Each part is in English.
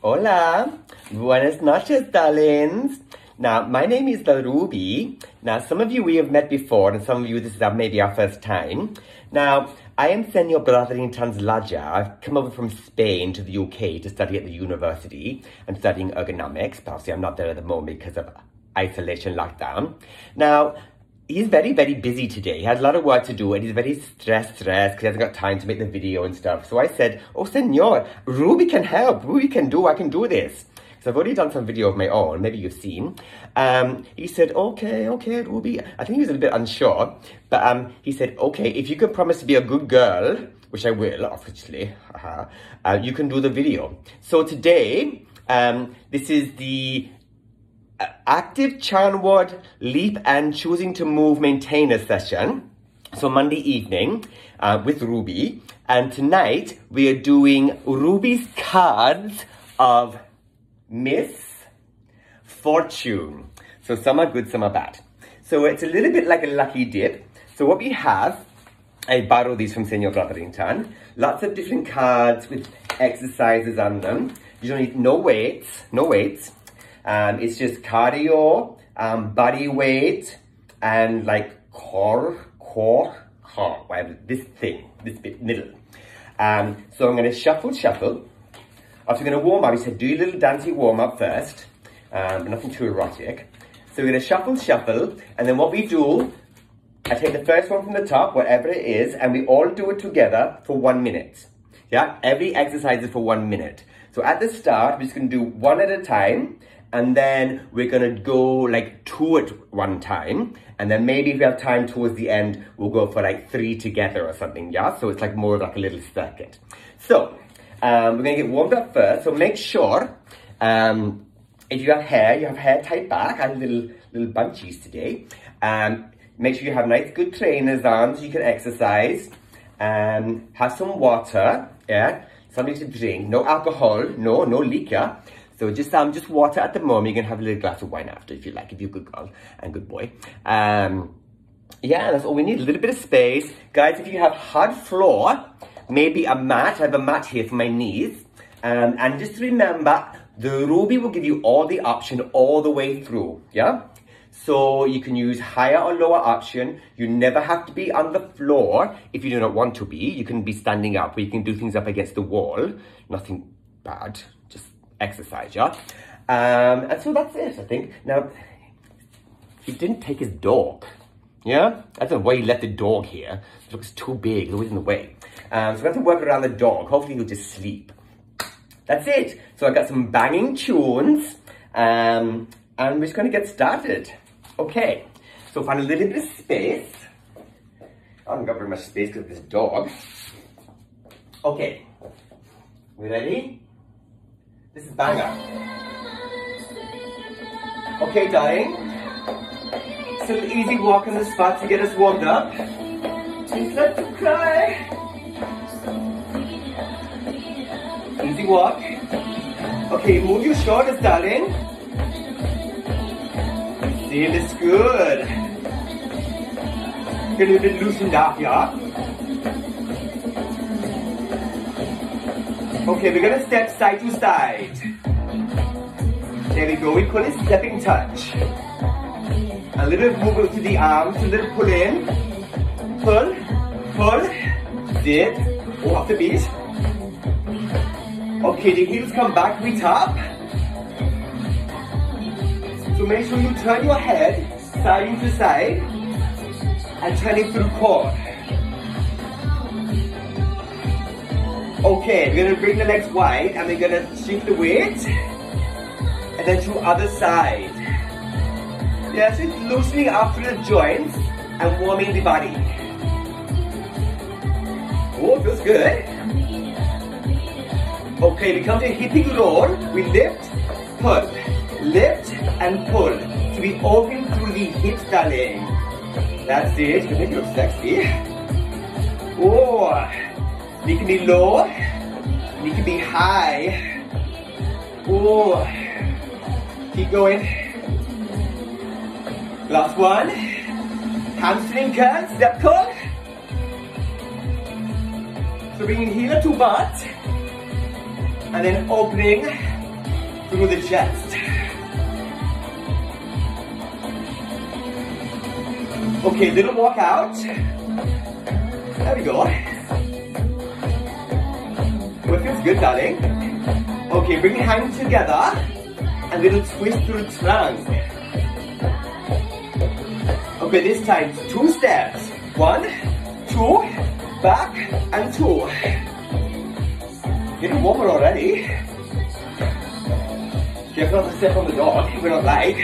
Hola, buenas noches, darlings. Now, my name is Ruby. Now, some of you we have met before, and some of you this is maybe our first time. Now, I am Senor Brother in Translaja. I've come over from Spain to the UK to study at the university. I'm studying ergonomics, but obviously I'm not there at the moment because of isolation lockdown. Now, he's very, very busy today. He has a lot of work to do and he's very stressed because he hasn't got time to make the video and stuff. So I said, oh, Senor, Ruby can help. Ruby can do, I can do this. So I've already done some video of my own, maybe you've seen. He said, okay, Ruby. I think he was a bit unsure, but he said, okay, if you can promise to be a good girl, which I will, obviously, you can do the video. So today, this is the Active Charnwood LEAP and Choosing to Move Maintainer session. So Monday evening with Ruby. And tonight we are doing Ruby's cards of misfortune. So some are good, some are bad. So it's a little bit like a lucky dip. So what we have, I borrowed these from Senor Brotherington. Lots of different cards with exercises on them. You don't need no weights. It's just cardio, body weight, and like core, whatever, this bit, middle. So I'm going to shuffle. After we're going to warm up, he said, do your little dancey warm up first, but nothing too erotic. So we're going to shuffle, and then what we do, I take the first one from the top, whatever it is, and we all do it together for 1 minute. Yeah, every exercise is for 1 minute. So at the start, we're just going to do one at a time, and then we're going to go like 2 at one time. And then maybe if we have time towards the end, we'll go for like 3 together or something, yeah? So it's like more of like a little circuit. So, we're going to get warmed up first. So make sure, if you have hair tied back. I have little bunchies today. Make sure you have nice good trainers on so you can exercise. Have some water, yeah? Something to drink. No alcohol, no liquor. So just water at the moment. You can have a little glass of wine after if you like, if you're a good girl and good boy. Yeah, that's all we need, a little bit of space. Guys, if you have hard floor, maybe a mat. I have a mat here for my knees. And just remember, the Ruby will give you all the option all the way through, yeah? So you can use higher or lower option. You never have to be on the floor if you do not want to be. You can be standing up, or you can do things up against the wall. Nothing bad, just exercise, yeah? And so that's it, I think. Now, he didn't take his dog, yeah? I don't know why he left the dog here. It looks too big, it's always in the way. So we have to work around the dog. Hopefully he'll just sleep. That's it. So I got some banging tunes, and we're just gonna get started. Okay, so find a little bit of space. I haven't got very much space because of this dog. Okay, we ready? This is banger. Okay, darling. Still an easy walk on the spot to get us warmed up. Please let them cry. Easy walk. Okay, move your shoulders, darling. See, this is good. Get a little bit loosened up, yeah? Okay, we're gonna step side to side. There we go, we call it stepping touch. A little movement to the arms, a little pull in. Pull, zip, off the beat. Okay, the heels come back, we tap. So make sure you turn your head side to side and turn it through core. Okay, we're gonna bring the legs wide and we're gonna shift the weight and then to other side. Yeah, so it's loosening up through the joints and warming the body. Oh, feels good. Okay, we come to a hippie roll. We lift, pull, lift and pull. So we open through the hips, darling. That's it. You make it look sexy. Oh, you can be low, you can be high. Oh, keep going. Last one. Hamstring curl, step curl. So bringing heel to butt. And then opening through the chest. Okay, little walk out. There we go. Well, feels good, darling. Okay, bring your hands together and little twist through trunk. Okay, this time 2 steps. 1, 2, back and 2. Getting warmer already. Careful not to step on the dog, we're not like.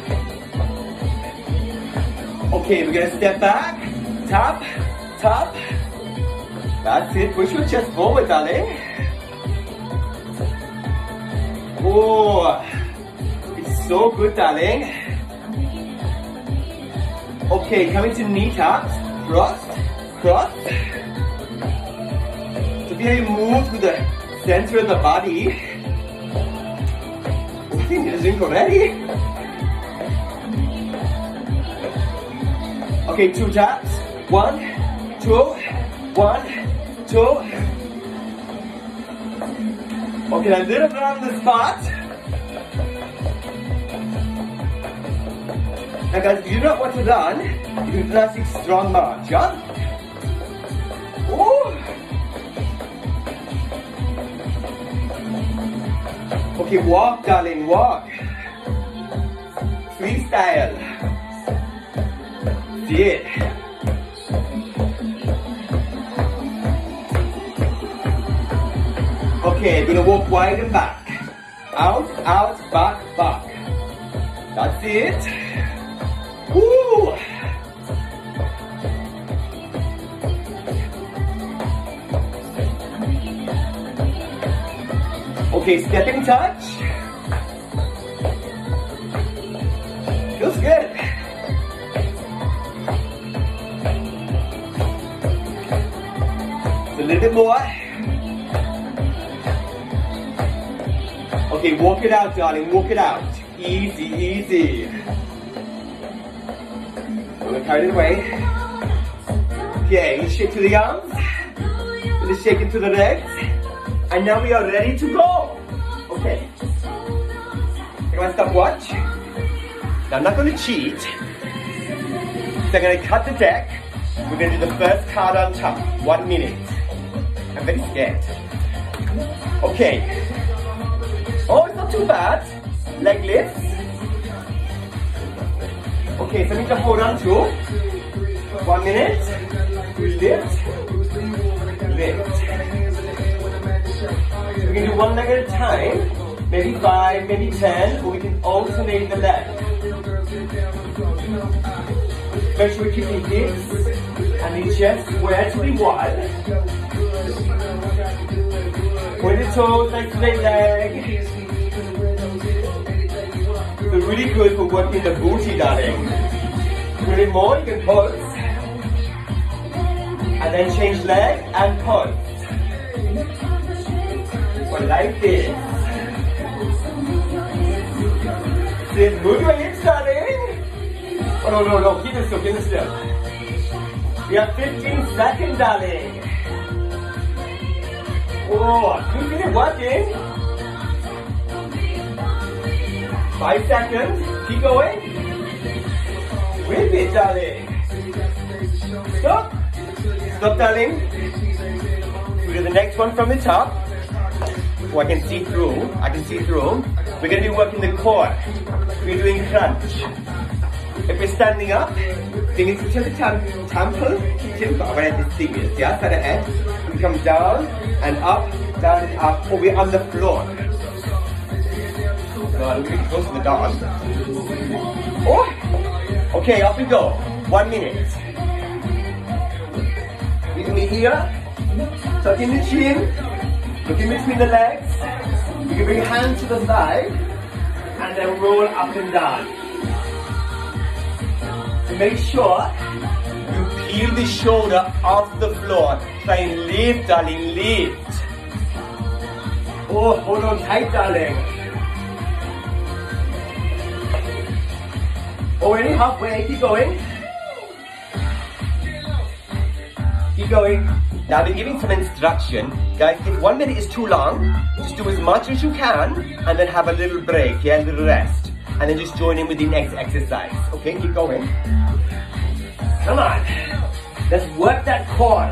Okay, we're gonna step back, tap, tap. That's it, push your chest forward, darling. Oh, it's so good, darling. Okay, coming to knee taps, cross, cross. So be how you move to the center of the body. I think it's drink already. Okay, 2 taps. 1, 2, 1, 2. Okay, now a little bit on the spot. Now guys, if you don't want to run, you can classic strong march, yeah? Ooh. Okay, walk, darling, walk. Freestyle. See it. Okay, gonna walk wide and back. Out, out, back, back. That's it. Woo! Okay, stepping touch. Feels good. A little bit more. Okay, walk it out, darling, walk it out. Easy, easy. I'm gonna carry it away. Okay, shake to the arms. Gonna shake it to the legs. And now we are ready to go. Okay. Take my stopwatch. Now I'm not gonna cheat. So I'm gonna cut the deck. We're gonna do the first card on top. 1 minute. I'm very scared. Okay. Oh, it's not too bad. Leg lifts. Okay, so I need to hold on to 1 minute. Lift. Lift. We can do 1 leg at a time. Maybe 5, maybe 10, or we can alternate the leg. Make sure we keep the hips and the chest square to the wall. Point the toes like straight leg. They're really good for working the booty, darling. If you need more, you can pause. And then change leg and pause. Or like this. Then move your hips, darling. Oh no, no, no, keep it still, keep it still. We have 15 seconds, darling. Oh, 2 minutes working. 5 seconds, keep going. Whip it, darling. Stop. Stop, darling. We do the next one from the top. Oh, I can see through. I can see through. We're going to be working the core. We're doing crunch. If we're standing up, fingers to the temple, where the thing is, yeah, side of head. We come down and up, down and up, or we're on the floor. God, we're getting close to the dog. Oh! Okay, off we go. 1 minute. Leave me here. Tuck in the chin. Look in between the legs. You can bring your hands to the side and then roll up and down. So make sure you peel the shoulder off the floor. Try and lift, darling, lift. Oh, hold on tight, darling. Already halfway, keep going. Keep going. Now I'll be giving some instruction. Guys, if 1 minute is too long, just do as much as you can and then have a little break, yeah, a little rest. And then just join in with the next exercise. Okay, keep going. Come on. Let's work that core.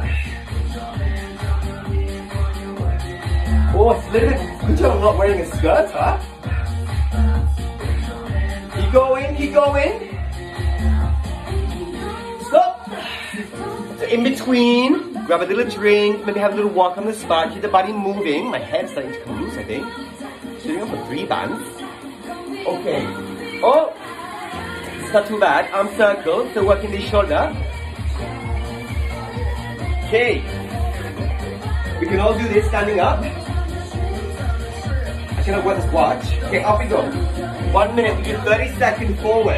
Oh, it's a little bit, good job I'm not wearing a skirt, huh? Keep going, keep going. Stop. So in between, grab a little drink, maybe have a little walk on the spot, keep the body moving. My head's starting to come loose, I think. Sitting up for 3 bands. Okay. Oh, it's not too bad. Arm circle, so working the shoulder. Okay. We can all do this standing up. I cannot wear this watch. Okay, off we go. 1 minute, we do 30 seconds forward.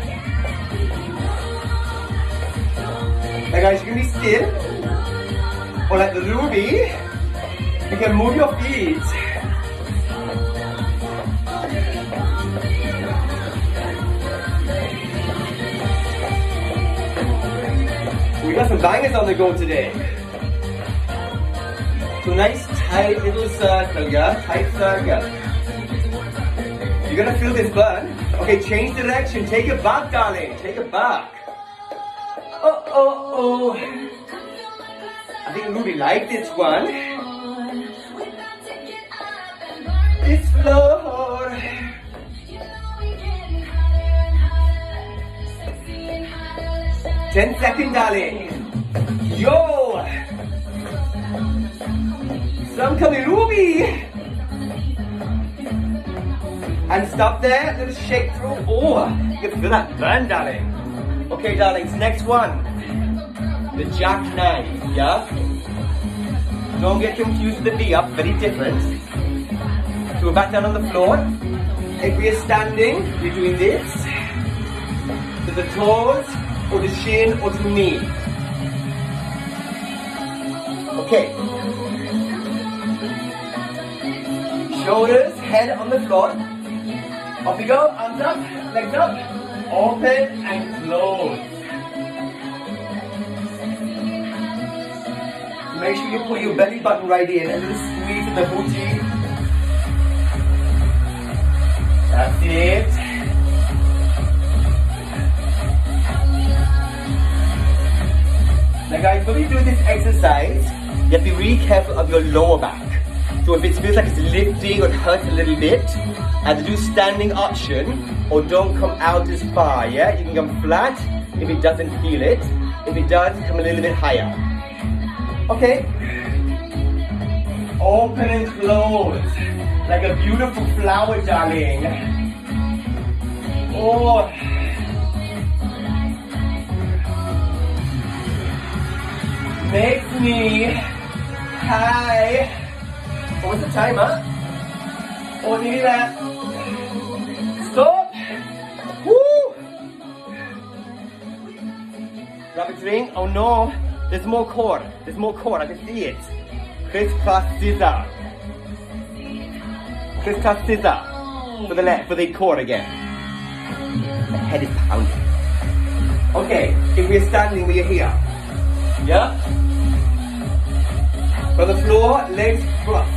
Now guys, you can be still. Or like the Ruby, you can move your feet. We got some bangers on the go today. So nice tight little circle, yeah? Tight circle. You're gonna feel this burn. Okay, change direction. Take it back, darling. Take it back. Oh, oh, oh. I think Ruby liked this one. This floor. Ten seconds, darling. Yo! Some coming, Ruby. And stop there. Little shake through. Oh, you can feel that burn, darling. Okay, darlings. Next one. The jackknife. Yeah. Don't get confused with the V up. Very different. So we're back down on the floor. If we are standing, we're doing this. To the toes, or the shin, or to the knee. Okay. Shoulders, head on the floor. Off we go, arms up, legs up. Open and close. Make sure you put your belly button right in, a little squeeze in the booty. That's it. Now guys, when you do this exercise, you have to be really careful of your lower back. So if it feels like it's lifting or it hurts a little bit, either do standing option or don't come out as far, yeah? You can come flat if it doesn't feel it. If it does, come a little bit higher. Okay. Open and close. Like a beautiful flower, darling. Oh. Makes me high. Oh, what's the time, huh? Oh, nearly there. Stop. Woo. Grab a drink. Oh no. There's more core. There's more core. I can see it. Crisscross scissor. Crisscross scissor. For the left, for the core again. The head is pounding. Okay, if we're standing, we are here. Yeah? From the floor, legs crossed.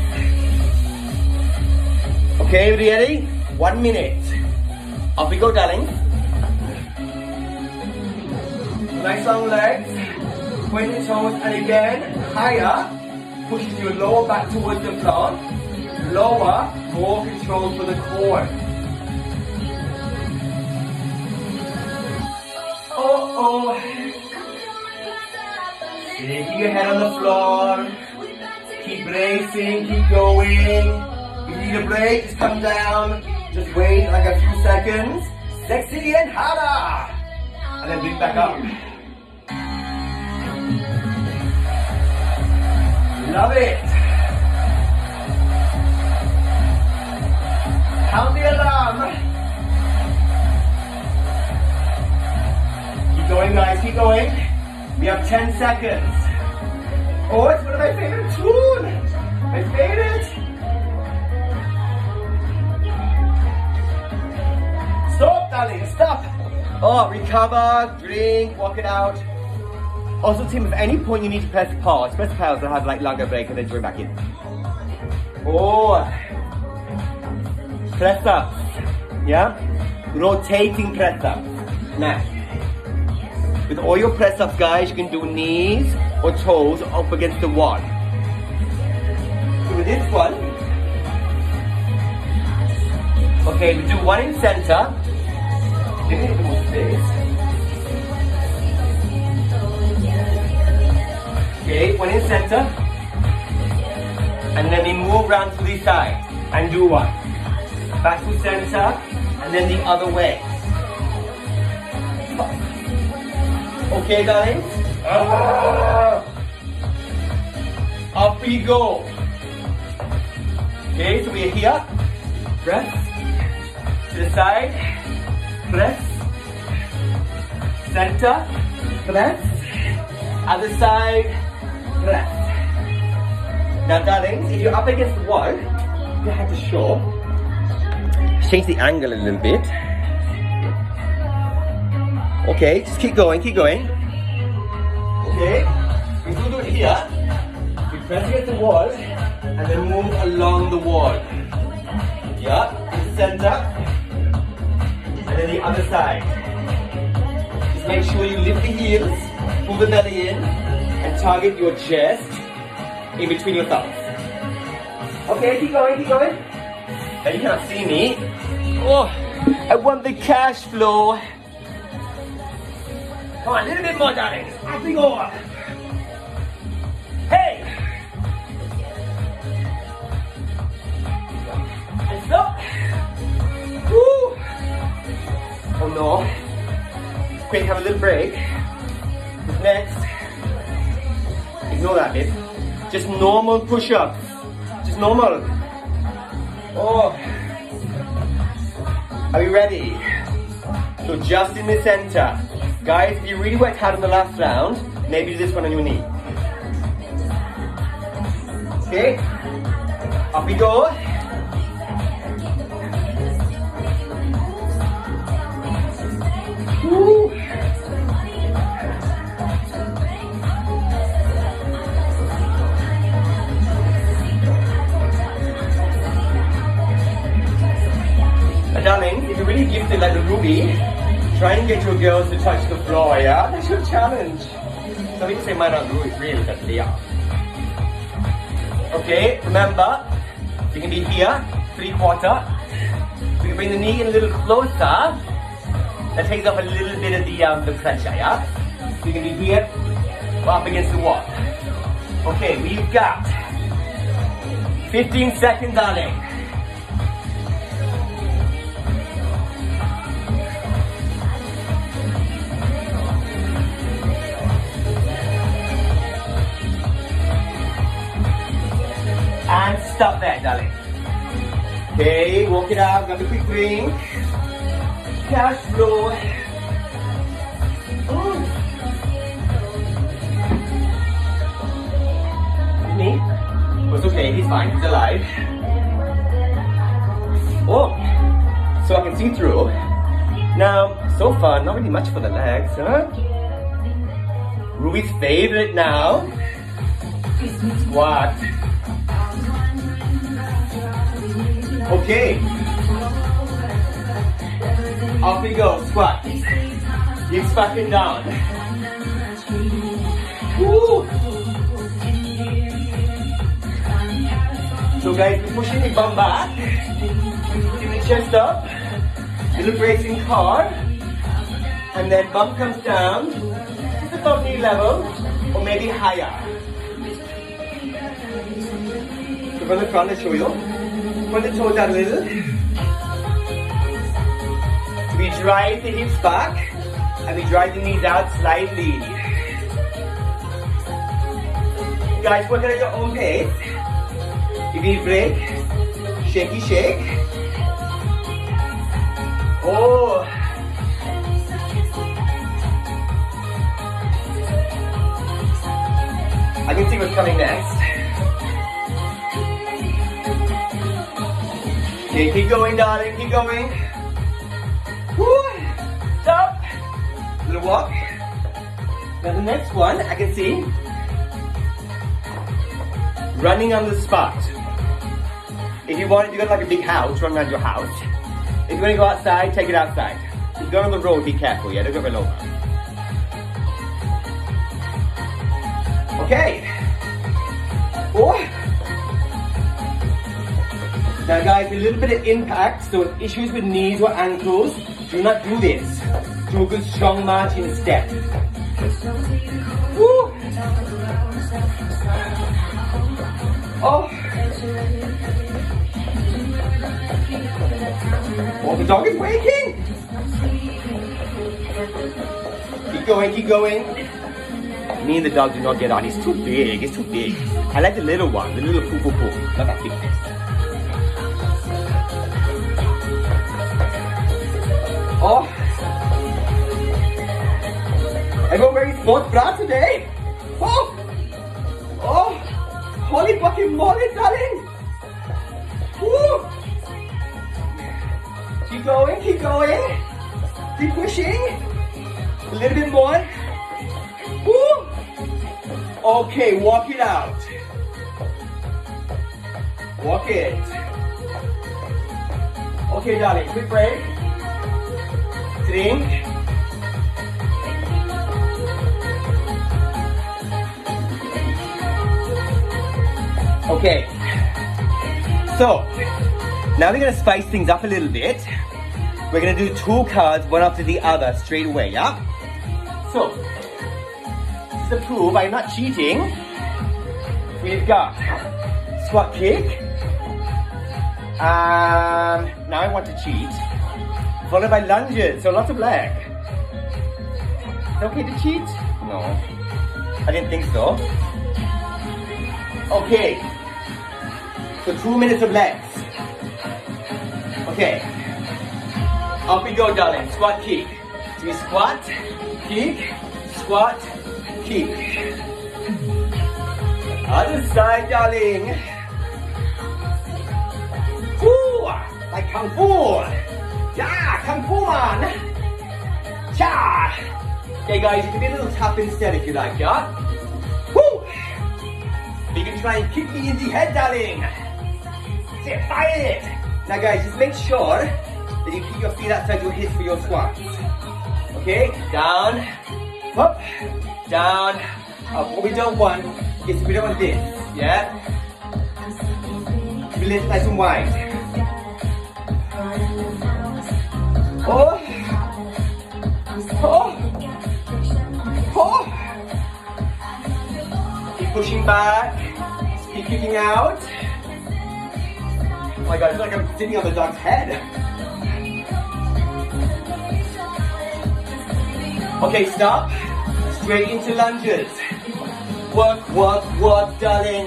Okay, ready? 1 minute. Off we go, darling. Nice long legs. Point the toes, and again, higher. Pushes your lower back towards the floor. Lower, more control for the core. Oh, oh. Keep your head on the floor. Keep bracing, keep going. If you need a break, just come down. Just wait like a few seconds. Sexy and harder. And then bring back up. Love it. Count the alarm. Keep going, guys, keep going. We have 10 seconds. Oh, it's one of my favorite tunes. My favorite. Stop, darling, stop. Oh, recover, drink, walk it out. Also, team, if at any point you need to press pause and have like longer break and then join back in. Oh, press ups, yeah? Rotating press ups. Now, with all your press ups, guys, you can do knees or toes up against the wall. So with this one, okay, we do one in center. Give me a little more space. Okay, one in center. And then we move round to the side and do one. Back to center, and then the other way. Okay, darling? Up we go. Okay, so we're here. Press. To the side. Press. Center. Press. Other side. Press. Now, darlings, if you're up against the wall, you have to show. Change the angle a little bit. Okay, just keep going, keep going. Okay, we do it here. We press against the wall and then move along the wall. Yeah, in the center. And then the other side. Just make sure you lift the heels, pull the belly in, and target your chest in between your thumbs. Okay, keep going, keep going. Now you cannot see me. Oh, I want the cash flow. Come on, a little bit more, darling. Up we go. Hey! And stop. Woo! Oh no. Quick, have a little break. Next. Ignore that bit. Just normal push-ups. Just normal. Oh. Are you ready? So just in the center. Guys, if you really worked hard on the last round, maybe do this one on your knee. Okay? Up we go. Woo. Darling, if you're really gifted like the Ruby, try and get your girls to touch the floor, yeah? That's your challenge. Some people say mine aren't real, but they are. Okay, remember, you can be here, 3/4. You can bring the knee in a little closer. That takes off a little bit of the pressure, yeah? So you can be here, or up against the wall. Okay, we've got 15 seconds, darling. And stop there, darling. Okay, walk it out, grab a quick drink. Cash flow. Me? Oh, it's okay, he's fine, he's alive. Oh, so I can see through. Now, so far, not really much for the legs, huh? Ruby's favorite now. Squat. Okay. Off we go, squat. Hips back and down. Woo. So guys, we're pushing the bum back. Keep the chest up. Little bracing car. And then bum comes down. Just above knee level. Or maybe higher. So from the front, let's show you. Point the toes out a little. We drive the hips back and we drive the knees out slightly. Guys, work at your own pace. If you need a break, shaky shake. Oh. I can see what's coming next. Okay, keep going, darling, keep going. Woo. Stop. Little walk. Now the next one, I can see, running on the spot. If you want, if you got like a big house, run around your house. If you want to go outside, take it outside. If you go on the road, be careful, yeah, don't go run over. Okay. Oh. Now guys, a little bit of impact, so issues with knees or ankles, do not do this. Do a good strong march instead. Woo. Oh. Oh, the dog is waking. Keep going, keep going. Me and the dog do not get on. He's too big, it's too big. I like the little one, the little poo-poo-poo, not that big. Oh. I go wearing sports bra today. Oh. Oh. Holy fucking moly, darling. Woo. Keep going, keep going. Keep pushing. A little bit more. Woo. Okay, walk it out. Walk it. Okay, darling, quick break. Drink. Okay. So, now we're going to spice things up a little bit. We're going to do 2 cards, one after the other, straight away, yeah? So, to prove I'm not cheating, we've got squat kick. Now I want to cheat. Followed by lunges, so lots of leg. Is it okay to cheat? No. I didn't think so. Okay. So 2 minutes of legs. Okay. Off we go, darling. Squat kick. So we squat, kick, squat, kick. Other side, darling. Woo! Like Kung Fu. Yeah, Kung Fu man. Cha! Okay, guys, you can be a little tough instead if you like, yeah? Woo! You can try and kick me in the head, darling. Say, fire it. Now, guys, just make sure that you keep your feet outside your hips for your squats. Okay, down, up, down, up. What we don't want is we don't want this, yeah? We lift nice and wide. Oh, oh, oh. Keep pushing back, keep kicking out. Oh my God, it's like I'm sitting on the dog's head. Okay, stop. Straight into lunges. Work, work, work, darling.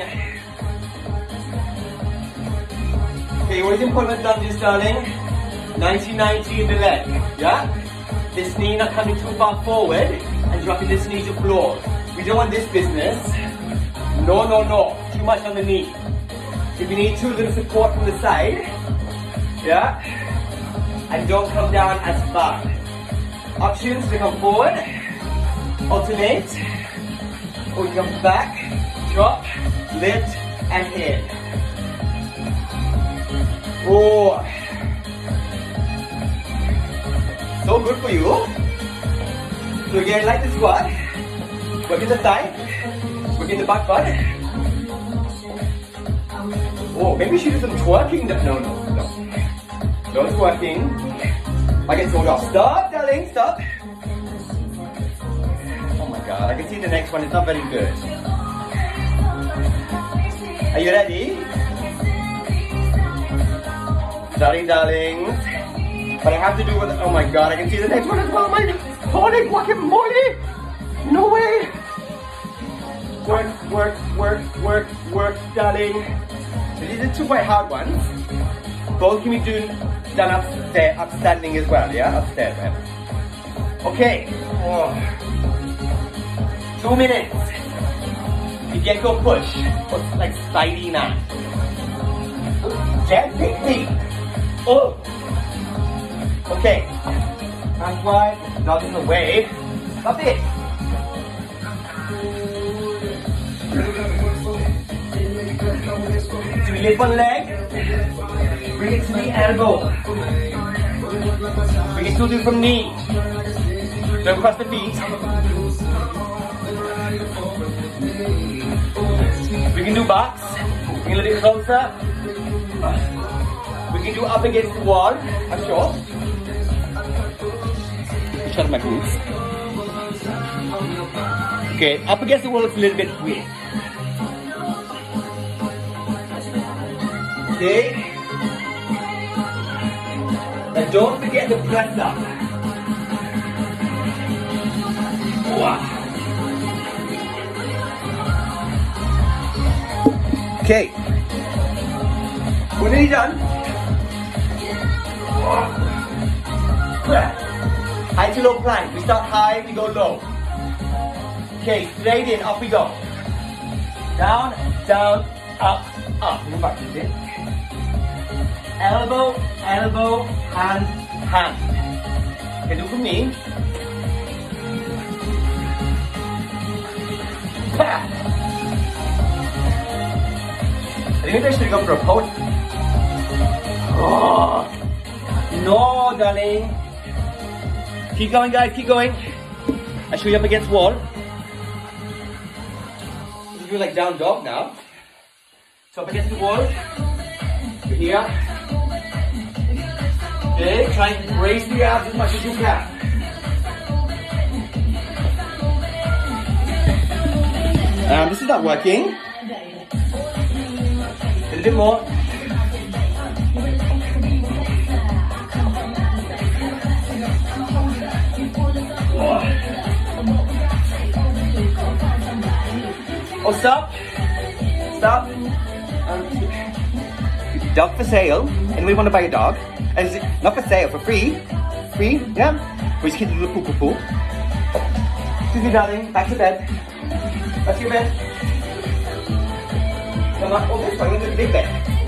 Okay, what is important with lunges, darling? 90-90 in the leg, yeah? This knee not coming too far forward and dropping this knee to floor. We don't want this business. No, no, no. Too much on the knee. If you need to, a little support from the side, yeah? And don't come down as far. Options to come forward, alternate, or you come back, drop, lift, and in. Oh, so good for you. So again, like the squat, working the thigh, working the back butt. Oh, maybe we should do some twerking. No, no, no. No twerking. I get told off. Stop, darling, stop. Oh my God, I can see the next one is not very good. Are you ready? Starting, darlings. But I have to do with, oh my God, I can see the next one as well. My holy guacamole. No way. Work, work, work, work, work, darling. So these are 2 quite hard ones. Both can be done upstairs, upstanding as well, yeah? Upstairs, man. Okay. Oh. 2 minutes. You get go push. Looks like Spidey now. Jet, pick me. Oh. Okay. Hands wide. Not in the way. Stop it. lift one leg, bring it to the elbow. Bring it to from knee. Don't cross the feet. We can do backs. Bring a little bit closer. We can do up against the wall. I'm sure. Shut my boots. Okay, up against the wall is a little bit weak. Okay. And don't forget to press up. Wow. Okay. We're nearly done. High to low plank. We start high, we go low. Okay, straight in, up we go. Down, down, up, up. Move back a bit. Elbow, elbow, hand, hand. Okay, do for me. I think I should go for a pose. Oh, no, darling. Keep going, guys, keep going. I show you up against wall. You're like down dog now. So up against the wall. You're here. Okay, try and raise the abs as much as you can. This is not working. A little bit more. Oh, stop. Stop. Dog for sale. Anybody want to buy a dog? And is it not for sale, for free? Free? Yeah? We just keep a little poo poo poo. Excuse me, darling. Back to bed. Back to your bed. Come on. Oh, this one. You're in the big bed.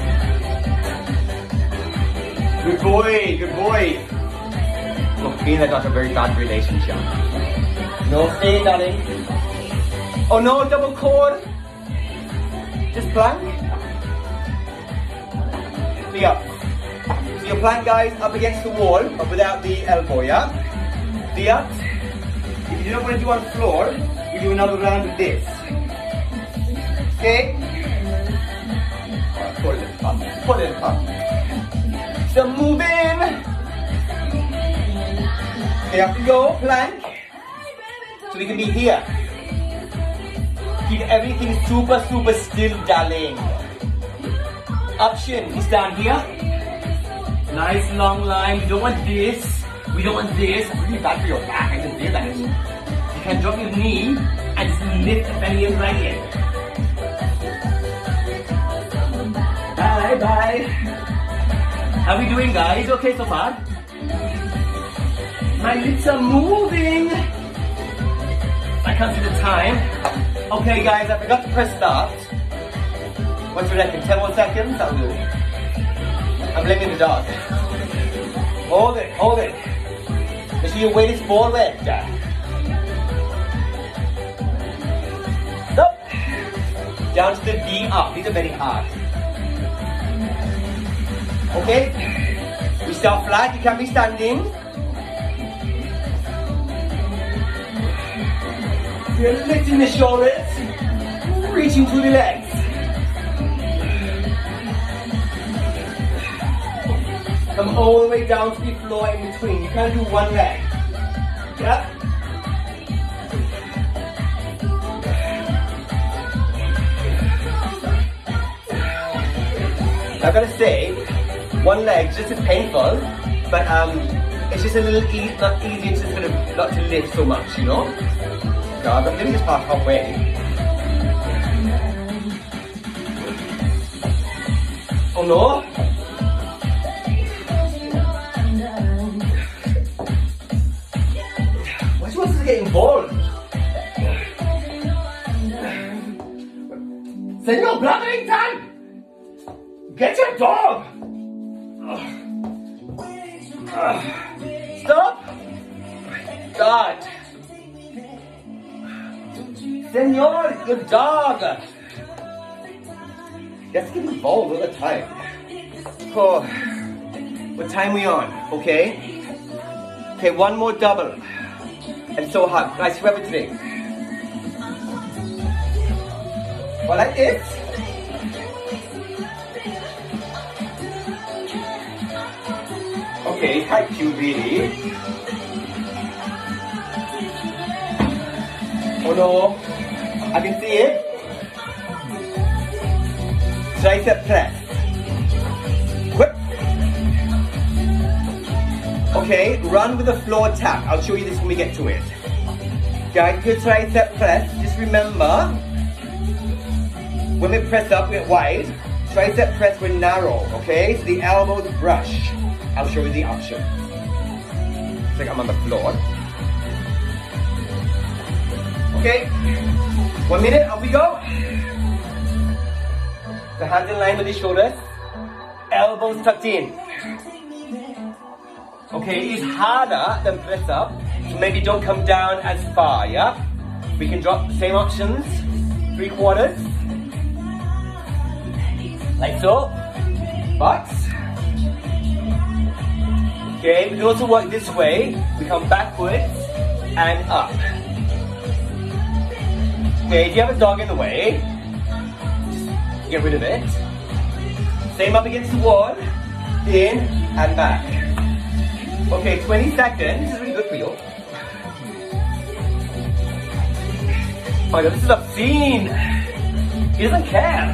Good boy. Good boy. Look, me and that got a very bad relationship. No, stay, darling. Oh no, double cord. Just plank. See up. So your plank, guys, up against the wall, but without the elbow, yeah? See up. If you don't want to do on the floor, you do another round of this. Okay? Pull it up. Pull it up. So move in. Okay, up you go, plank. So we can be here. Keep everything super, super still, darling. Up shin, we stand here. Nice long line. We don't want this. We don't want this. It's really bad for your back. I can feel that. You can drop your knee and just lift the belly in right in. Bye, bye. How are we doing, guys? Okay so far? My lips are moving. I can't see the time. Okay guys, I forgot to press start. What do you reckon? 10 more seconds? That'll do. I'm blaming the dog. Hold it, hold it. Make sure your weight is forward. Stop. Down to the D up. These are very hard. Okay? We start flat, you can be standing. You're lifting the shoulders, reaching through the legs. Come all the way down to the floor in between. You can't do one leg. Yeah? I gotta say, one leg just as painful, but it's just a little not easy. It's just kind of not to lift so much, you know. God, but let me just pass halfway. Oh no! Why she wants to get involved? Senor Blatherington! Get your dog! Stop! God! Senor, your dog! Just get involved all the time. Oh, what time we on? Okay. Okay, one more double. And so hard. Guys, grab it today. Well, like this. Okay, it's quite cute, really. Oh no, I can see it. Tricep press. Whip. Okay, run with the floor tap. I'll show you this when we get to it. Guys, good tricep press. Just remember, when we press up, we're wide. Tricep press, we're narrow, okay? So the elbows brush. I'll show you the option. It's like I'm on the floor. Okay, 1 minute, up we go. The hands in line with the shoulders. Elbows tucked in. Okay, it's harder than press up, so maybe don't come down as far, yeah? We can drop the same options, 3/4. Like so. But, okay, we can also work this way. We come backwards and up. Okay, if you have a dog in the way, just get rid of it. Same up against the wall, in and back. Okay, 20 seconds. This is really good for you. Oh my god, this is obscene. He doesn't care.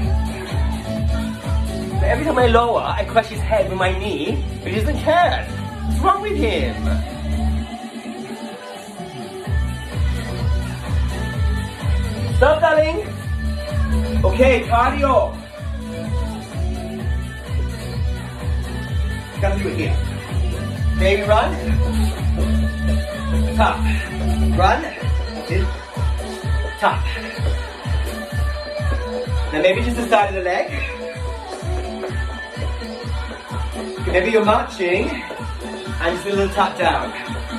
But every time I lower, I crush his head with my knee, but he doesn't care. What's wrong with him? Stop, darling. Okay, cardio. Gotta do it here. Baby, run. Top. Run. Top. Now maybe just the side of the leg. Okay, maybe you're marching and just a little tap down.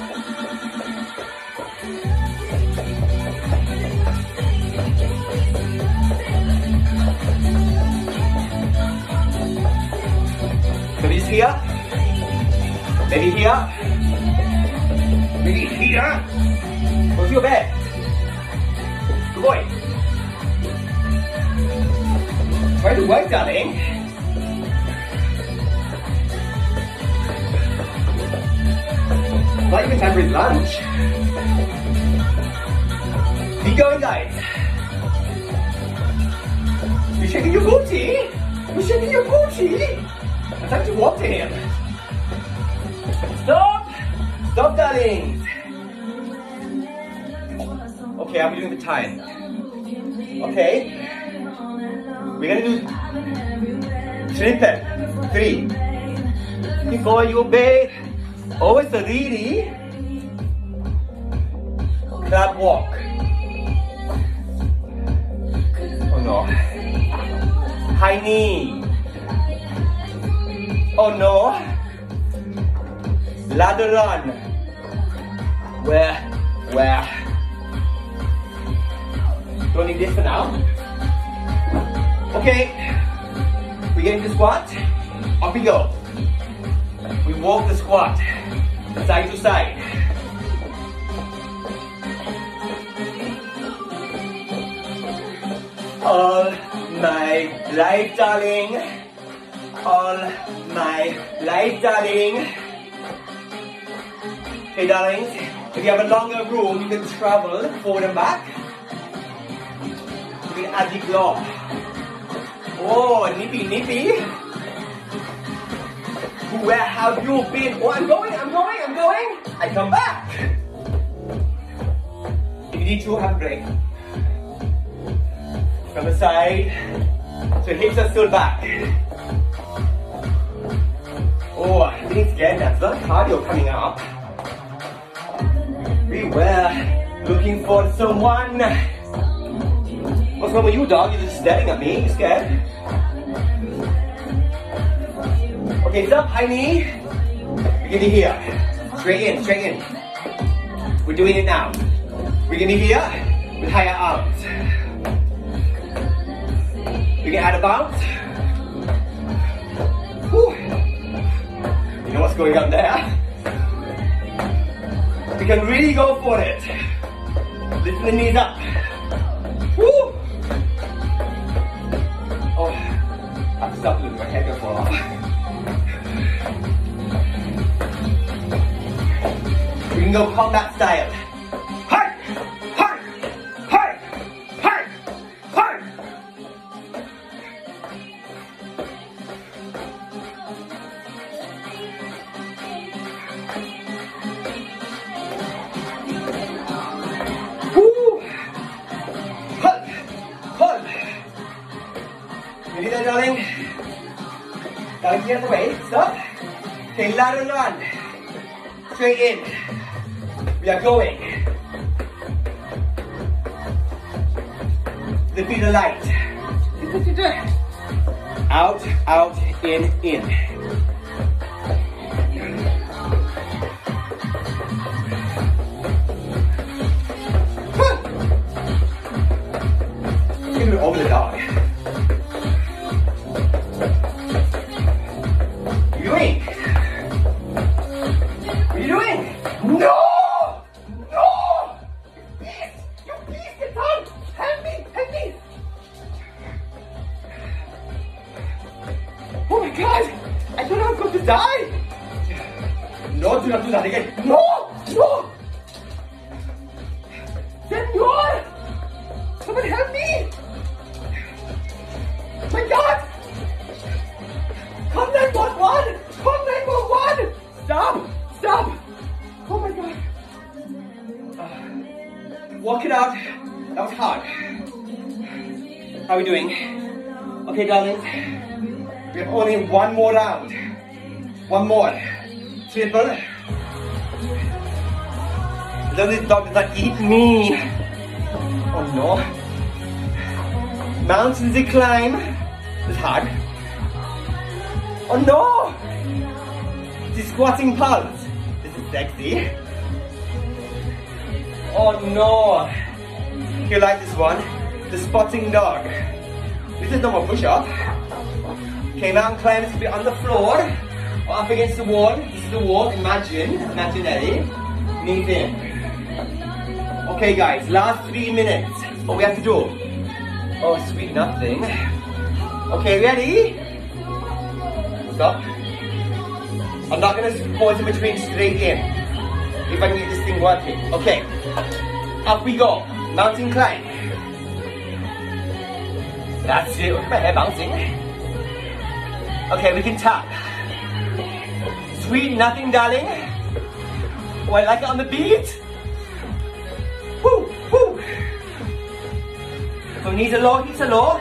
Maybe just here. Maybe here. Maybe here. Go to your bed. Good boy. Try to work, darling. Not even time for his lunch. Keep going, guys. You're shaking your booty. You're shaking your booty. It's time to walk to him. Stop! Stop, darlings. Okay, I'll be doing the time. Okay? We're gonna do triple. 3. Before you obey. Always a really crab walk. Oh no. High knee. Oh no. Ladder run. Where? Don't need this for now. Okay. We get into squat. Up we go. We walk the squat. Side to side. All my life, darling. All my life, darling. Okay, darlings, if you have a longer room, you can travel forward and back. You can add the block. Oh, nippy. Where have you been? Oh, I'm going. I come back. If you need to, have a break. From the side. So hips are still back. Oh, I'm getting scared now. There's a lot of cardio coming up. We were looking for someone. What's wrong with you, dog? You're just staring at me. You scared? Okay, stop, high knee. Beginning here. Straight in. We're doing it now. Beginning here with higher arms. We can add a bounce. going up there. We can really go for it. Lift the knees up. Woo! Oh, I have to stop losing my head before. We can go combat style. Hard, hard, hard, hard, hard. Woo! Hold, hold. Ready there, darling? Darling, get away. Stop. Okay, lateral run. Straight in. We are going. The feet are light. Out, out, in, in. Give it over the dog. What are you doing? What are you doing? No! God, I thought I was going to die. No, do not do that again. No, no. Senor, someone help me. My God. Come 911. Come 911. Stop, stop. Oh my God. Walk it out. That was hard. How are we doing? Okay, darlings. We have only one more round. One more. Triple. This dog does not eat me. Oh no. Mountains they climb. It's hard. Oh no. The squatting pulse. This is sexy. Oh no. You like this one? The spotting dog. This is no more push-up. Okay, mountain climbers will be on the floor or up against the wall. This is the wall, imaginary. Knees in. Okay guys, last 3 minutes. What we have to do? Oh, sweet nothing. Okay, ready? Stop. I'm not gonna pause in between, straight in. If I can get this thing working. Okay, up we go. Mountain climb. That's it, look at my hair bouncing. Okay, we can tap. Sweet nothing, darling. Oh, I like it on the beat. Woo, woo. So knees are low, hips are low.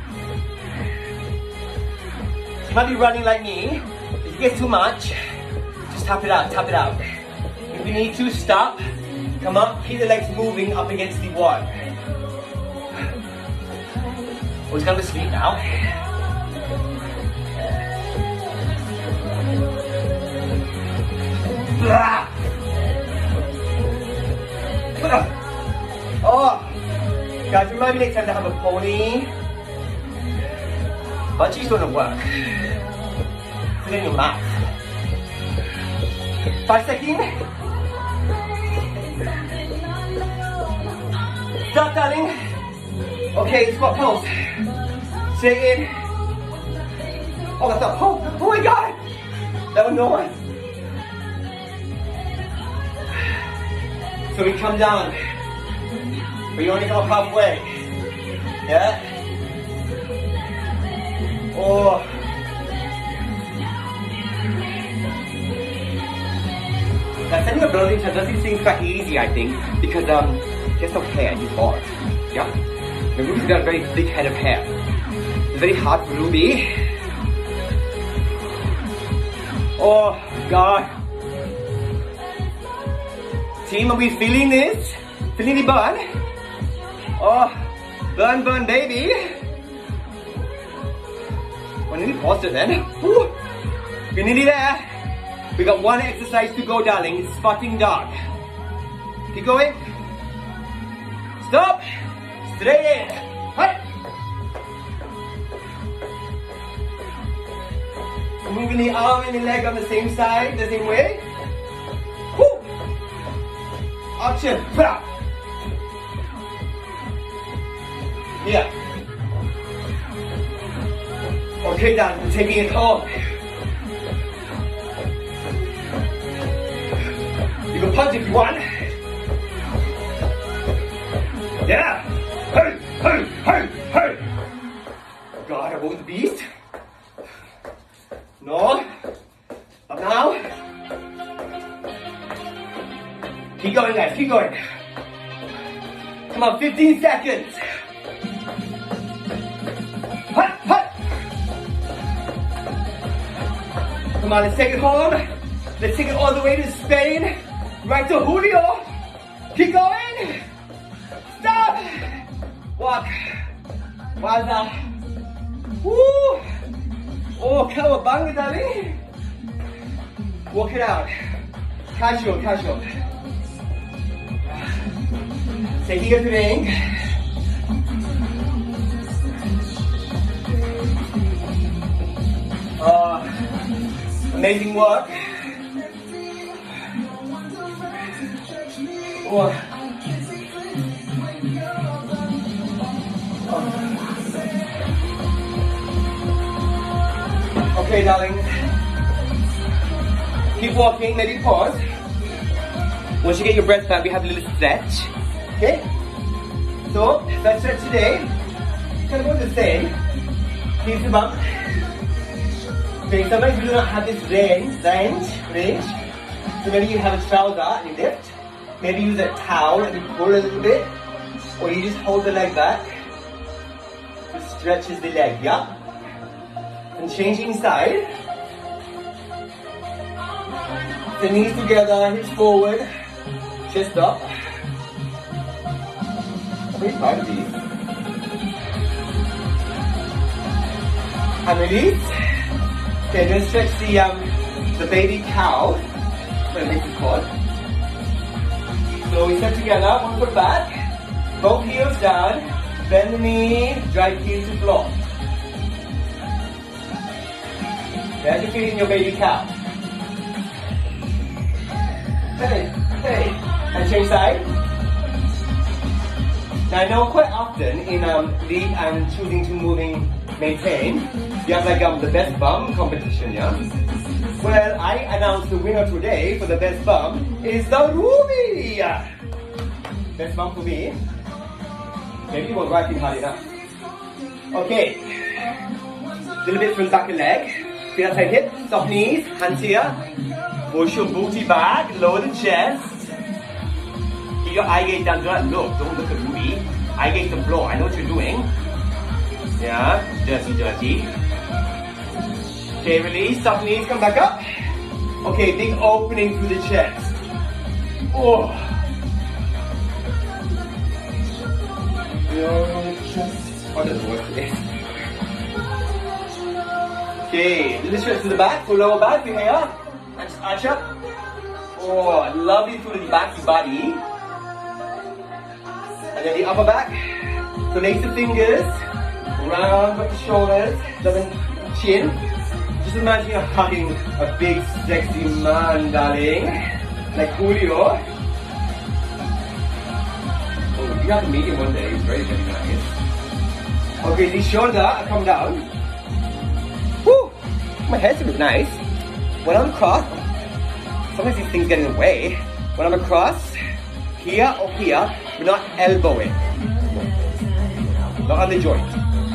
You might be running like me. If you get too much, just tap it out, tap it out. If you need to, stop. Come up, keep the legs moving up against the wall. Oh, he's going to sleep now. Oh, guys, remind me next time to have a pony. Bungee's gonna work. Put it in your mouth. 5 seconds. Stop, darling. Okay, squat pose. Stay in. Oh, that's up. Oh my God. That was no one. So we come down, but you only come up halfway. Yeah? Oh. Now setting a building doesn't seem quite easy, I think, because just of hair, he's bald. Yeah? The Ruby's got a very thick head of hair. It's very hard for Ruby. Oh God. Team, are we feeling this? Feeling the burn? Oh, burn, burn, baby. We're nearly past it then. Woo. We're nearly there. We got one exercise to go, darling. It's spotting dog. Keep going. Stop. Straight in. Hi. moving the arm and the leg on the same side, the same way. Woo! Action, bra. Yeah. Okay, Dan, we're taking it home. You can punch if you want. Yeah. Hey, hey, hey, hey. God, I woke the beast. No. Up now. Keep going, guys, keep going. Come on, 15 seconds. Hut, hut. Come on, let's take it home. Let's take it all the way to Spain. Right to Julio. Keep going. Stop. Walk. Waza. Woo. Oh, cowabunga, darling. Walk it out. Casual, casual. Taking a drink. Amazing work. Oh. Okay, darling. Keep walking, maybe pause. Once you get your breath back, we have a little stretch. Okay? So, let's stretch today. Kind of go the same. Keep the bump. Okay, sometimes we do not have this range. So maybe you have a trouser and you lift. Maybe use a towel and you pull a little bit. Or you just hold the leg back. It stretches the leg, yeah? And changing side. The knees together, hips forward, chest up. Pretty proud of these. And release. Okay, then stretch the baby cow. What makes it called. So we step together, one foot back, both heels down, bend the knee, drive heel to floor. As you're feeling your baby cow. Hey, hey, and change side. Now I know quite often in leap and choosing to maintain, you have like the best bum competition, yeah? Well, I announced the winner today for the best bum is the Ruby! Best bum for me. Maybe you were working hard enough. Okay. Little bit from back and leg. Feel outside hip, soft knees, hands here. Push your booty back, lower the chest. Keep your eye gaze down, do not look, don't look at Ruby. Eye gaze the floor, I know what you're doing. Yeah, dirty, dirty. Okay, release, soft knees, come back up. Okay, big opening through the chest. Oh. Your chest. Oh, doesn't work today. Okay, little stretch to the back, full lower back, big here. And just arch up. Oh, lovely through the back of your body. And then the upper back. So lace the fingers, round up the shoulders, down chin. Just imagine you're hugging a big sexy man, darling. Like Julio. Oh, you have to meet him one day, it's very, very nice. Okay, the shoulder, come down. Woo! My head's a bit nice. When I'm across, sometimes these things get in the way. When I'm across, here or here, we're not elbowing. Not on the joint.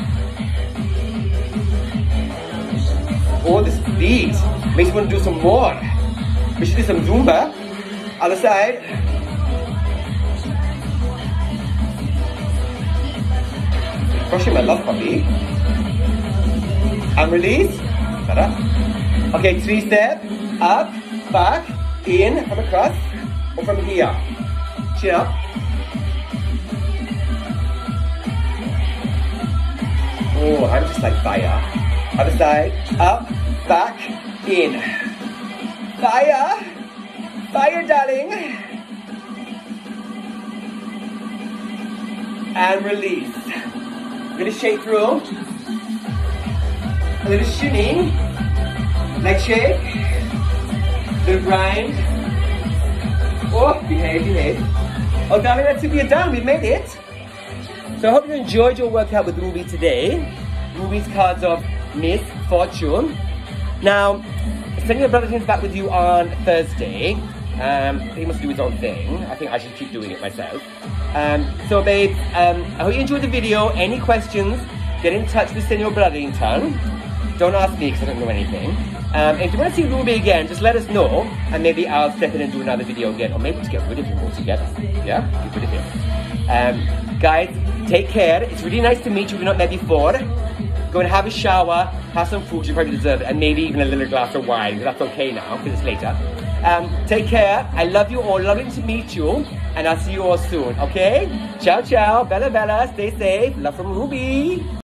Oh, this beat makes me want to do some more. We should do some Zumba. Other side. Brushing my love puppy. And release. Ta-da. Okay, 3-step. Up, back, in, from across, or from here. Chin up. Oh, I'm just like fire. Other side, up, back, in. Fire! Fire, darling! And release. A little shake through. A little shimmy. Leg shake. Little grind. Oh, behave, behave. Oh, darling, that's it, we're done. We made it. So I hope you enjoyed your workout with Ruby today. Ruby's cards of Miss Fortune. Now, Senor Brotherton's back with you on Thursday. He must do his own thing. I think I should keep doing it myself. So babes, I hope you enjoyed the video. Any questions, get in touch with Senor Brotherton. Don't ask me because I don't know anything. If you want to see Ruby again, just let us know, and maybe I'll step in and do another video again, or maybe to get rid of him altogether. Yeah, get rid of him. Guys, take care. It's really nice to meet you. We've not met before. Go and have a shower, have some food, you probably deserve it, and maybe even a little glass of wine. That's okay now, because it's later. Take care. I love you all. Lovely to meet you, and I'll see you all soon. Okay? Ciao, ciao. Bella, bella. Stay safe. Love from Ruby.